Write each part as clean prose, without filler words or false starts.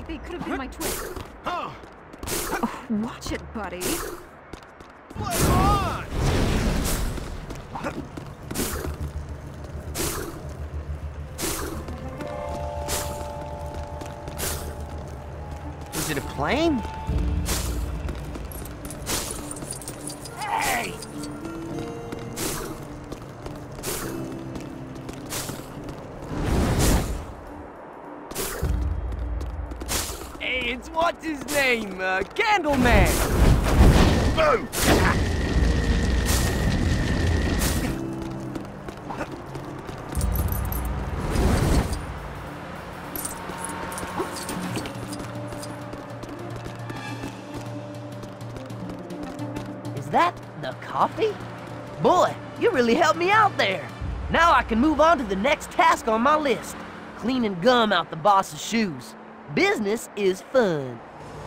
like they could have been my twins. Oh, watch it, buddy. Play on! Is it a plane? Hey! Hey, it's what's his name? Candleman! Boo! Is that the coffee? Boy, you really helped me out there. Now I can move on to the next task on my list. Cleaning gum out the boss's shoes. Business is fun.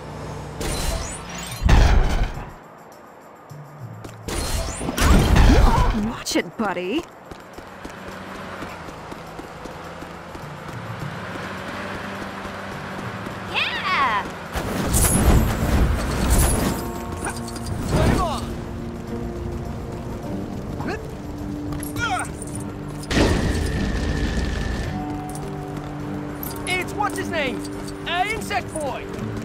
Watch it, buddy. Yeah! Play on! It's what's his name? Insect Boy!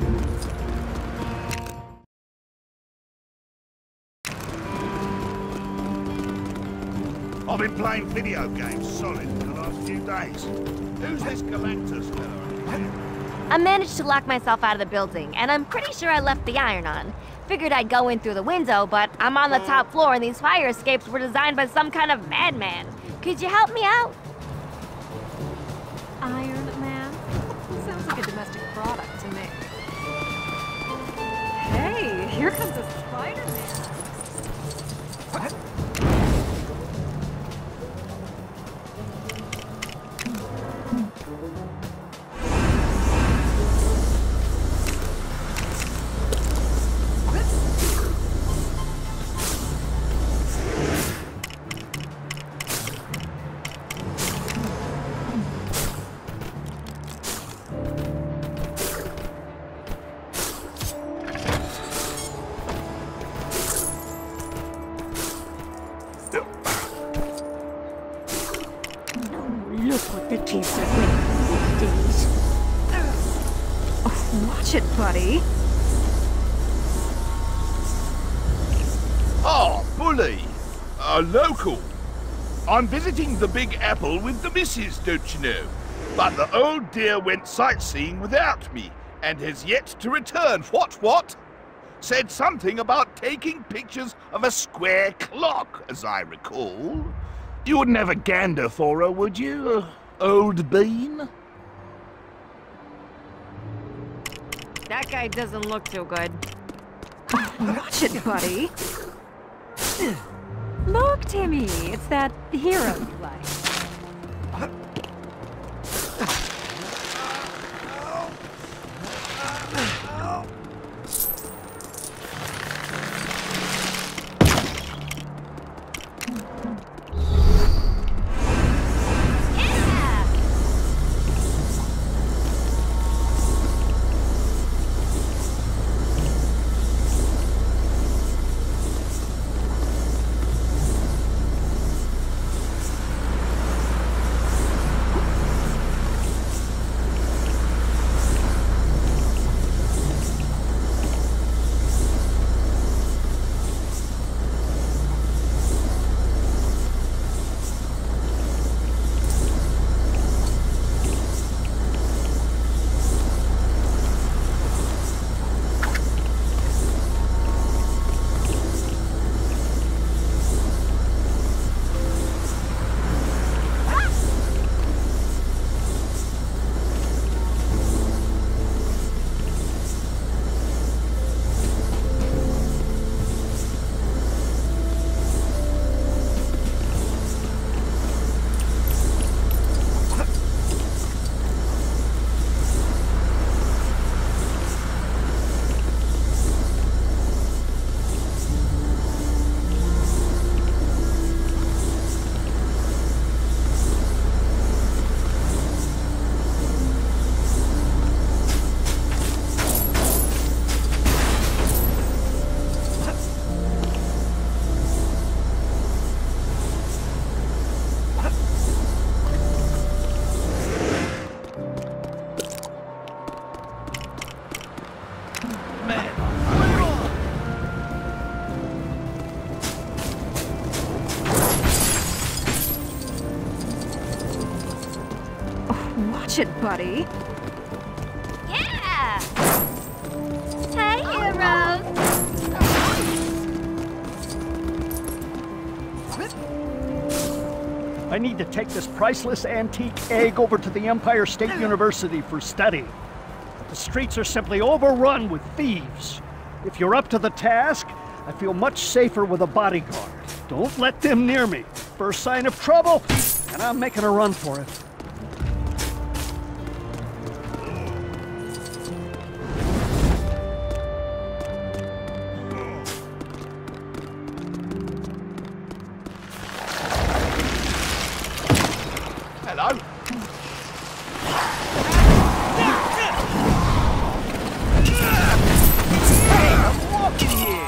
I've been playing video games solid for the last few days. Who's this Galactus fella? I managed to lock myself out of the building, and I'm pretty sure I left the iron on. Figured I'd go in through the window, but I'm on the top floor and these fire escapes were designed by some kind of madman. Could you help me out? Iron Man? Sounds like a domestic product to me. Hey, here comes a Spider-Man. Look what the kids are wearing these days. Oh, watch it, buddy. Oh, Bully. A local. I'm visiting the Big Apple with the missus, don't you know? But the old dear went sightseeing without me, and has yet to return. What? Said something about taking pictures of a square clock, as I recall. You wouldn't have a gander for her, would you, old bean? That guy doesn't look too good. Watch it, buddy. Look, Timmy, it's that hero you like. watch it, buddy. Yeah! Hey, heroes! I need to take this priceless antique egg over to the Empire State University for study. The streets are simply overrun with thieves. If you're up to the task, I feel much safer with a bodyguard. Don't let them near me. First sign of trouble, and I'm making a run for it. Hello. Hey, I'm walking here.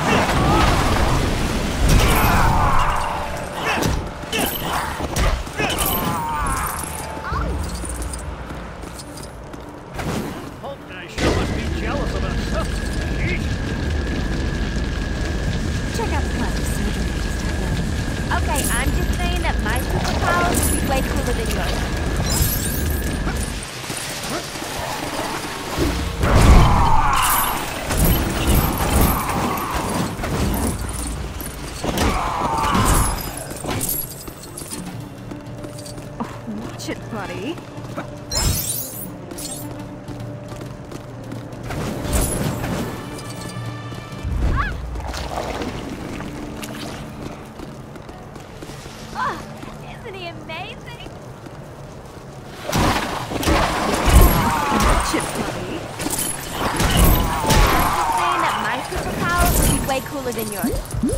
Oh, I sure must be jealous of us. Sheesh. Check out the classic surgery I just had done. Okay, I'm just saying that my superpowers would be way cooler than yours. Watch it, buddy. Isn't he amazing? Watch it, buddy. I'm just saying that my superpowers would be way cooler than yours.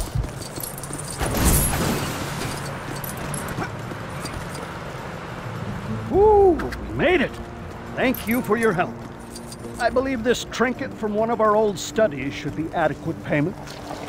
Woo, we made it. Thank you for your help. I believe this trinket from one of our old studies should be adequate payment.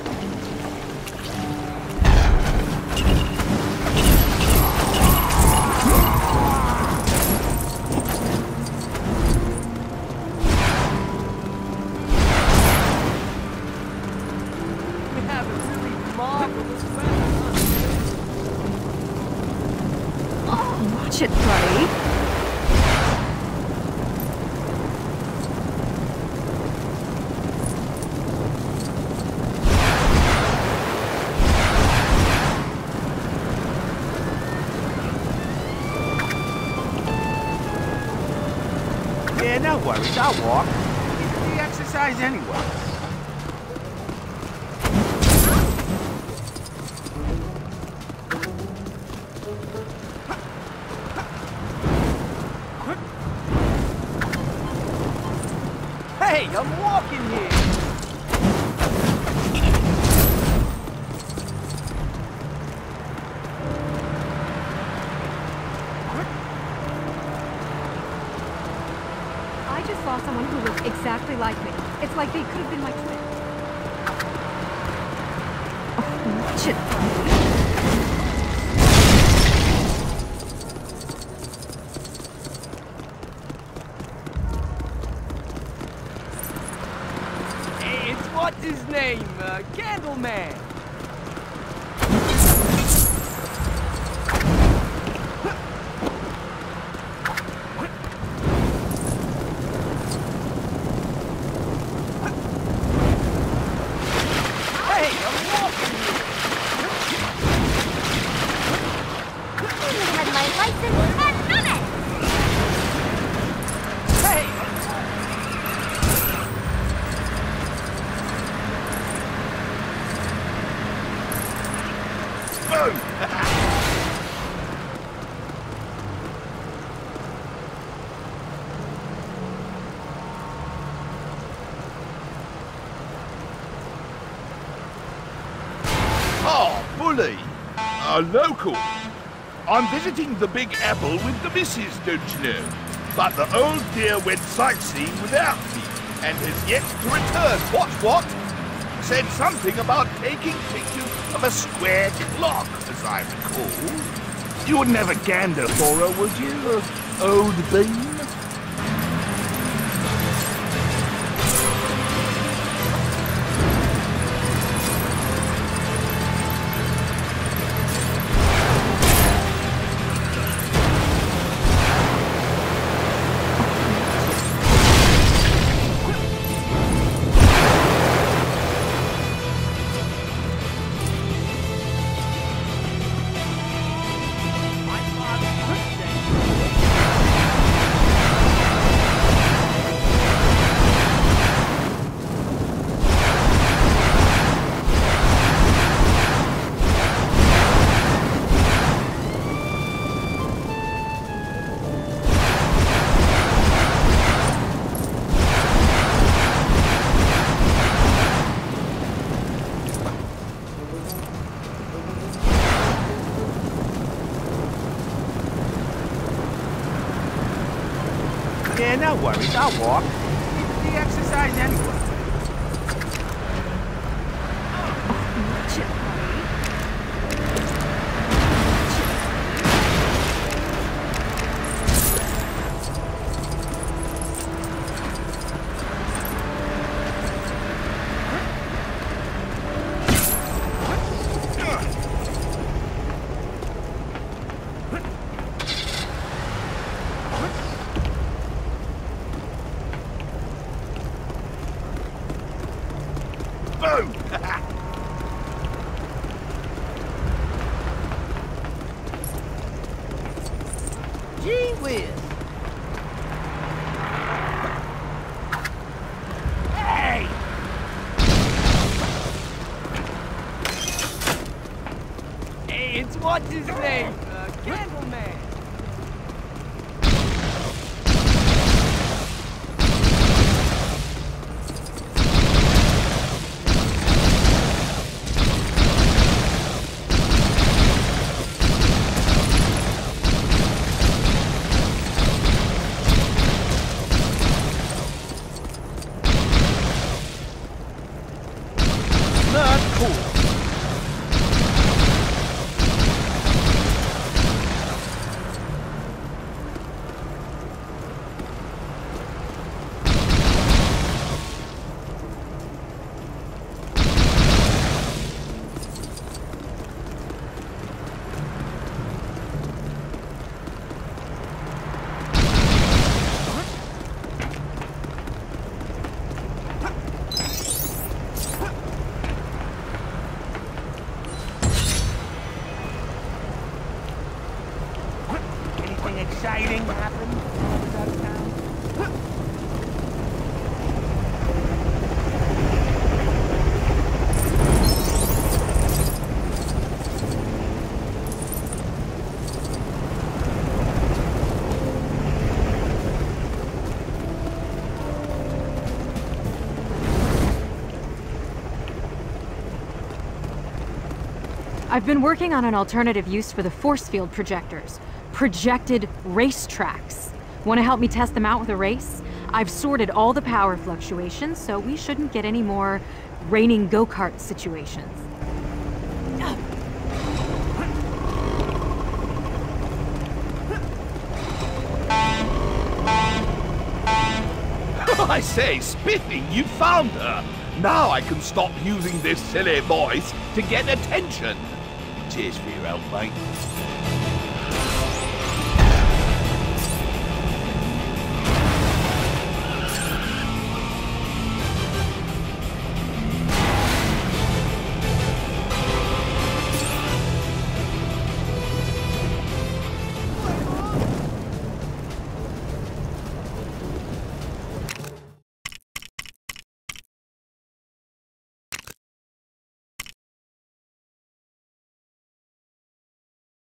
Watch it, buddy. Yeah, no worries, I'll walk. We exercise anyway. Hey, I'm walking here. I just saw someone who looked exactly like me. It's like they could have been my twin. Watch it, buddy. Hey, it's what's his name? Candleman. Hey, I'm walking here. Had my license and none it! Hey, Boom! Oh, bully! A local. I'm visiting the Big Apple with the missus, don't you know? But the old dear went sightseeing without me, and has yet to return. What? Said something about taking pictures of a square clock, as I recall. You would never gander for her, would you, old bean? Yeah, no worries, I'll walk. It's the exercise anyway. Boom! Gee whiz. Hey! Hey, it's what's his name? Candleman. Not cool. Anything exciting happen out of town? I've been working on an alternative use for the force field projectors. Projected race tracks. Want to help me test them out with a race? I've sorted all the power fluctuations, so we shouldn't get any more raining go-kart situations. I say, Spiffy, you found her! Now I can stop using this silly voice to get attention. Cheers for your help, mate.